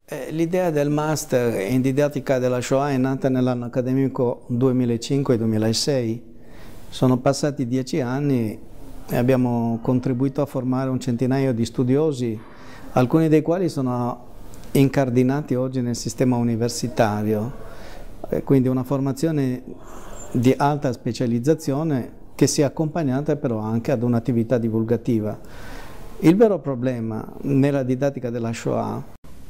L'idea del master in didattica della Shoah è nata nell'anno accademico 2005-2006. Sono passati 10 anni e abbiamo contribuito a formare un centinaio di studiosi, alcuni dei quali sono incardinati oggi nel sistema universitario, quindi una formazione di alta specializzazione che sia accompagnata però anche ad un'attività divulgativa. Il vero problema nella didattica della Shoah,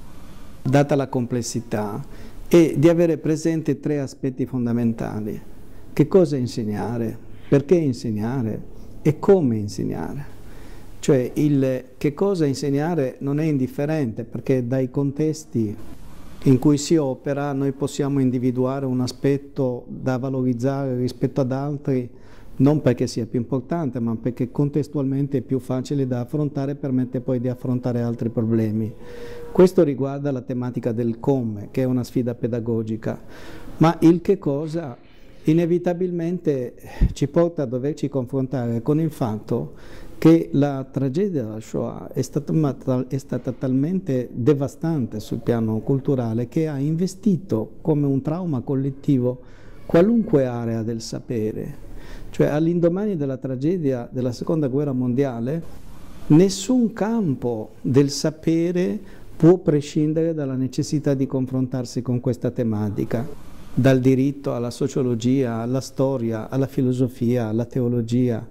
data la complessità, è di avere presente 3 aspetti fondamentali. Che cosa insegnare, perché insegnare e come insegnare. Cioè il che cosa insegnare non è indifferente, perché dai contesti in cui si opera noi possiamo individuare un aspetto da valorizzare rispetto ad altri, non perché sia più importante, ma perché contestualmente è più facile da affrontare e permette poi di affrontare altri problemi. Questo riguarda la tematica del come, che è una sfida pedagogica, ma il che cosa inevitabilmente ci porta a doverci confrontare con il fatto che la tragedia della Shoah è stata talmente devastante sul piano culturale che ha investito come un trauma collettivo qualunque area del sapere. Cioè all'indomani della tragedia della Seconda Guerra Mondiale nessun campo del sapere può prescindere dalla necessità di confrontarsi con questa tematica, dal diritto alla sociologia, alla storia, alla filosofia, alla teologia.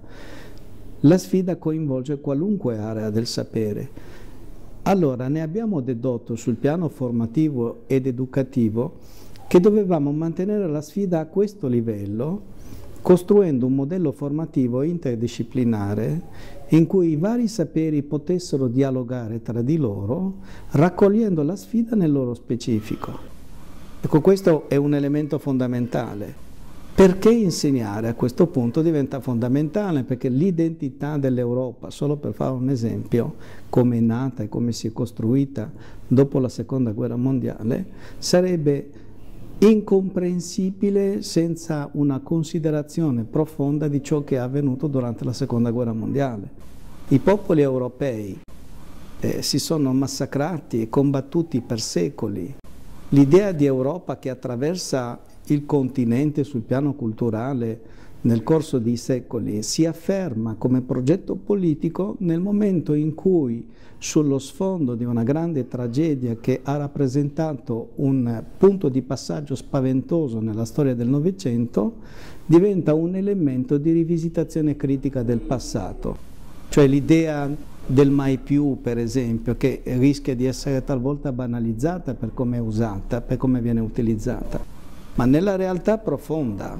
La sfida coinvolge qualunque area del sapere. Allora ne abbiamo dedotto sul piano formativo ed educativo che dovevamo mantenere la sfida a questo livello, costruendo un modello formativo interdisciplinare in cui i vari saperi potessero dialogare tra di loro, raccogliendo la sfida nel loro specifico. Ecco, questo è un elemento fondamentale. Perché insegnare a questo punto diventa fondamentale? Perché l'identità dell'Europa, solo per fare un esempio, come è nata e come si è costruita dopo la Seconda Guerra Mondiale, sarebbe incomprensibile senza una considerazione profonda di ciò che è avvenuto durante la Seconda Guerra Mondiale. I popoli europei si sono massacrati e combattuti per secoli. L'idea di Europa che attraversa il continente sul piano culturale nel corso dei secoli si afferma come progetto politico nel momento in cui, sullo sfondo di una grande tragedia che ha rappresentato un punto di passaggio spaventoso nella storia del Novecento, diventa un elemento di rivisitazione critica del passato. Cioè l'idea del mai più, per esempio, che rischia di essere talvolta banalizzata per come è usata, per come viene utilizzata. Ma nella realtà profonda,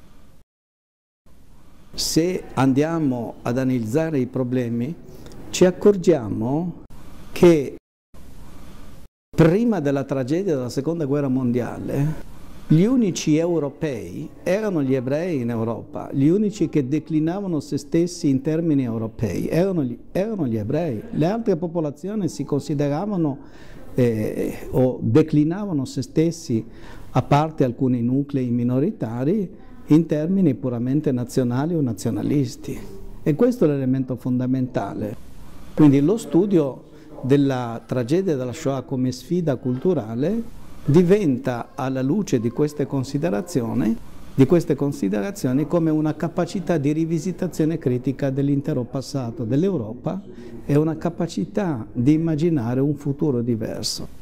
se andiamo ad analizzare i problemi, ci accorgiamo che prima della tragedia della Seconda Guerra Mondiale gli unici europei erano gli ebrei in Europa, gli unici che declinavano se stessi in termini europei erano gli ebrei. Le altre popolazioni si consideravano o declinavano se stessi, a parte alcuni nuclei minoritari, in termini puramente nazionali o nazionalisti. E questo è l'elemento fondamentale. Quindi lo studio della tragedia della Shoah come sfida culturale diventa, alla luce di queste considerazioni come una capacità di rivisitazione critica dell'intero passato dell'Europa e una capacità di immaginare un futuro diverso.